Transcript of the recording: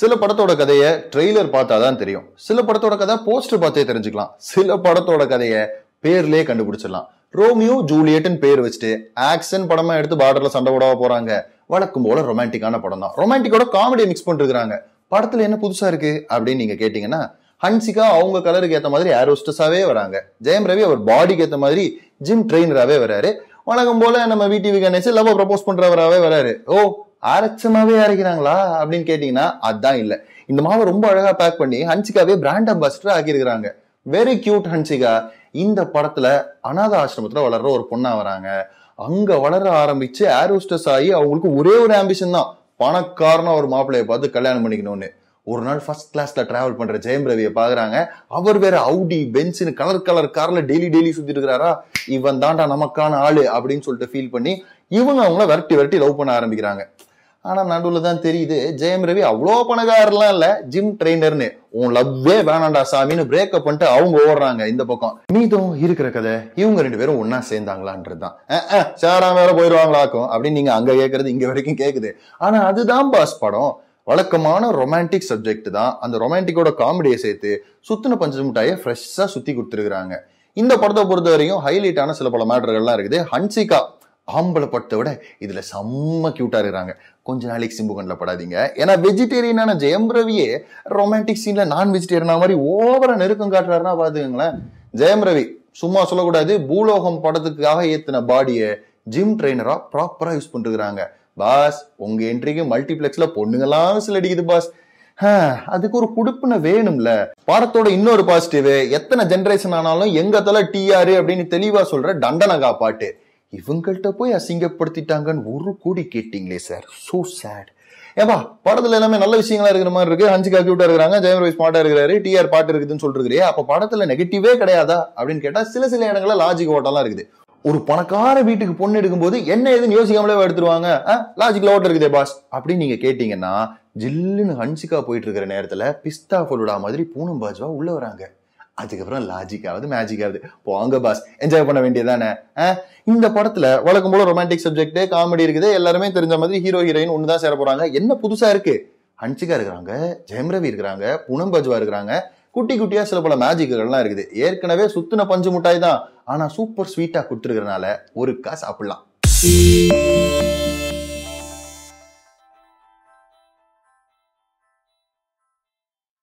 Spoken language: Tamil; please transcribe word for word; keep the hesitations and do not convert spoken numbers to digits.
சில படத்தோட கதையை ட்ரெய்லர் பார்த்தாதான் தெரியும். சில படத்தோட கதை போஸ்டர் பார்த்தே தெரிஞ்சுக்கலாம். சில படத்தோட கதையை பேர்லயே கண்டுபிடிச்சிடலாம். ரோமியோ ஜூலியட்னு பேர் வச்சுட்டு ஆக்ஷன் படமா எடுத்து பார்டர்ல சண்டை போடாம போறாங்க. வழக்கம் போல ரொமான்டிக்கான படம் தான். ரொமான்டிக்கோட காமெடியை மிக்ஸ் பண்ணிருக்காங்க. படத்துல என்ன புதுசா இருக்கு அப்படின்னு நீங்க கேட்டீங்கன்னா, ஹன்சிகா அவங்க கலருக்கு ஏத்த மாதிரி ஏரோஸ்டஸாவே வராங்க. ஜெயம் ரவி அவர் பாடிக்கு ஏத்த மாதிரி ஜிம் ட்ரெயினராகவே வராரு. வழக்கம் போல நம்ம விடிவி கணேஷ் லவ் ப்ரப்போஸ் பண்றவராகவே வராரு. ஓ அரைச்சமாவே அரைக்கிறாங்களா அப்படின்னு கேட்டீங்கன்னா அதான் இல்ல. இந்த மாவை ரொம்ப அழகா பேக் பண்ணி ஹன்சிகாவே பிராண்ட் அம்பாசிடர் ஆக்கியிருக்கிறாங்க. Very cute Hansika. இந்த படத்துல அநாத ஆசிரமத்துல வளர்ற ஒரு பொண்ணா வராங்க. அங்க வளர ஆரம்பிச்சு ஏரோஸ்டஸ் ஆகி அவங்களுக்கு ஒரே ஒரு ஆம்பிஷன் தான், பணக்காரன ஒரு மாப்பிள்ளைய பார்த்து கல்யாணம் பண்ணிக்கணும்னு. ஒரு நாள் ஃபர்ஸ்ட் கிளாஸ்ல டிராவல் பண்ற ஜெயம் ரவியை பாக்குறாங்க. அவர் வேற அவுடி பென்சின் கலர் கலர் கார்ல டெய்லி டெய்லி சுத்திட்டு இருக்கிறாரா, இவன் தாண்டா நமக்கான ஆளு அப்படின்னு சொல்லிட்டு ஃபீல் பண்ணி இவங்க அவங்கள விரட்டி விரட்டி லவ் பண்ண ஆரம்பிக்கிறாங்க. ஆனா நடுவுல தான் தெரியுது ஜெயம் ரவி அவ்வளோ பணக்காரர்லாம் இல்ல, ஜிம் ட்ரெயினர்னு. உன் லவ்வே வேணாண்டா சாமின்னு பிரேக்கப் பண்ணிட்டு அவங்க ஓடுறாங்க. இந்த பக்கம் மீதும் இருக்கிற கதை இவங்க ரெண்டு பேரும் ஒன்னா சேர்ந்தாங்களான்றதுதான். சாரா வேற போயிடுவாங்களாக்கும் அப்படின்னு நீங்க அங்க கேட்கறது இங்க வரைக்கும் கேக்குது. ஆனா அதுதான் பாஸ் படம். வழக்கமான ரொமான்டிக் சப்ஜெக்ட் தான். அந்த ரொமான்டிக்கோட காமெடியை சேர்த்து சுத்தின பஞ்சு முட்டாயை ஃப்ரெஷ்ஷா சுத்தி கொடுத்துருக்காங்க. இந்த படத்தை பொறுத்த வரைக்கும் ஹைலைட்டான சில பல மேட்டர்கள்லாம் இருக்குது. ஹன்சிகா ஆம்பளை படத்தை விட இதுல செம்ம கியூட்டா இருக்கிறாங்க. கொஞ்ச நாளைக்கு சிம்பு கண்ணில் படாதீங்க. ஏன்னா வெஜிடேரியனான ஜெயம் ரவியே ரொமான்டிக் சீன்ல நான் வெஜிடேரியனா மாதிரி ஓவரா நெருக்கம் காட்டுறாருன்னா பாத்துக்கங்களேன். ஜெயம் ரவி சும்மா சொல்லக்கூடாது, பூலோகம் படத்துக்காக ஏத்தின பாடியை ஜிம் ட்ரெயினரா ப்ராப்பரா யூஸ் பண்ணிருக்காங்க. பாஸ் உங்க என்ட்ரிக்கு மல்டிபிளெக்ஸ்ல பொண்ணுங்கெல்லாம் விசில் அடிக்குது பாஸ். அதுக்கு ஒரு குடுப்புன வேணும்ல. படத்தோட இன்னொரு பாசிட்டிவ், எத்தனை ஜெனரேஷன் ஆனாலும் எங்க தலை டிஆர் அப்படின்னு தெளிவா சொல்ற டண்டனகா பாட்டு. இவங்கள்ட்ட போய் அசிங்கப்படுத்திட்டாங்கன்னு ஒரு கோடி கேட்டீங்களே சார், சோ சேட். ஏப்பா படத்துல எல்லாமே நல்ல விஷயங்களா இருக்கிற மாதிரி இருக்கு. ஹன்சிகா கியூட்டா இருக்கிறாங்க, ஜெயம் ரவி ஸ்மார்ட்டா இருக்கிறாரு, டிஆர் பாட்டு இருக்குதுன்னு சொல்லிருக்கிறே. அப்ப படத்துல நெகட்டிவே கிடையாதா அப்படின்னு கேட்டா சில சில இடங்கள்ல லாஜிக் ஓட்டெல்லாம் இருக்குது. ஒரு பணக்கார வீட்டுக்கு பொண்ணு எடுக்கும் போது என்ன ஏதுன்னு யோசிக்காமலே எடுத்துருவாங்க. லாஜிக்ல ஓட்ட இருக்குதே பாஸ் அப்படின்னு நீங்க கேட்டீங்கன்னா, ஜில்லுன்னு ஹன்சிகா போயிட்டு இருக்கிற நேரத்துல பிஸ்தா ஃபலூடா மாதிரி பூனம் பாஜ்வா உள்ள வராங்க. அதுக்கப்புறம் லாஜிக் ஆகுது, மேஜிக் ஆகுது. போங்க பாஸ், என்ஜாய் பண்ண வேண்டியதானே. இந்த படத்துல வழக்கம் போல ரொமான்டிக் சப்ஜெக்ட், காமெடி இருக்குது. எல்லாருமே தெரிஞ்ச மாதிரி ஹீரோ ஹீரோயின் ஒண்ணுதான் சேர போறாங்க. என்ன புதுசா இருக்கு? ஹன்சிகா இருக்கிறாங்க, ஜெயம் ரவி இருக்கிறாங்க, பூனம் பாஜ்வா இருக்கிறாங்க. குட்டி குட்டியா சில பல மேஜிக்குகள்லாம் இருக்குது. ஏற்கனவே சுத்தின பஞ்சு முட்டாய் தான், ஆனா சூப்பர் ஸ்வீட்டா கொடுத்துருக்கிறதுனால ஒரு கா சாப்பிடலாம்.